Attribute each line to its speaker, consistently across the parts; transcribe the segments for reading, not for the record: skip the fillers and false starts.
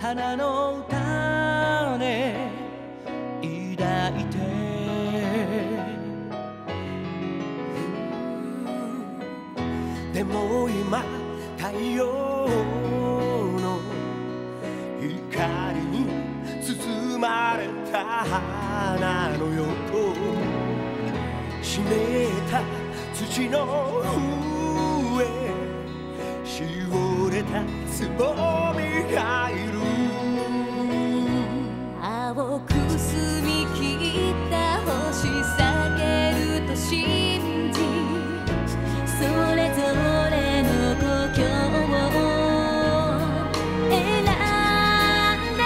Speaker 1: 花の種抱いてでも今太陽の光に包まれた花の横湿った土の上しおれたつぼみがいる
Speaker 2: 青く澄み切った星避けると信じそれぞれの故郷を選んだ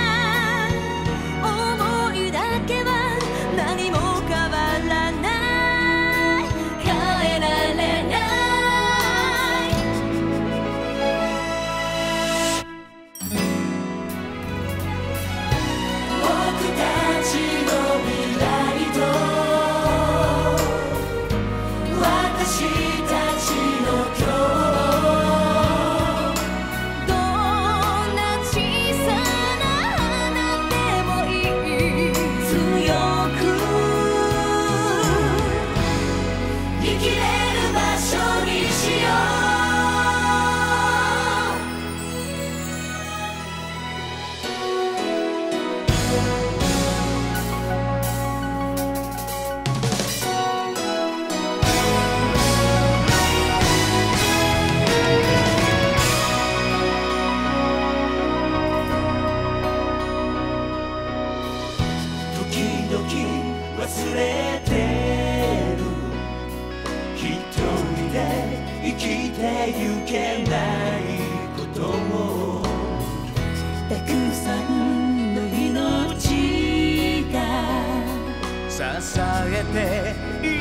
Speaker 2: 想いだけは何も変わらない変えられない僕たちの未来と私たちの今日どんな小さな花でもいい強く生きれる場所にしよう
Speaker 1: 時々忘れてる一人で生きてゆけないことを
Speaker 2: たくさんの命が
Speaker 1: 支えて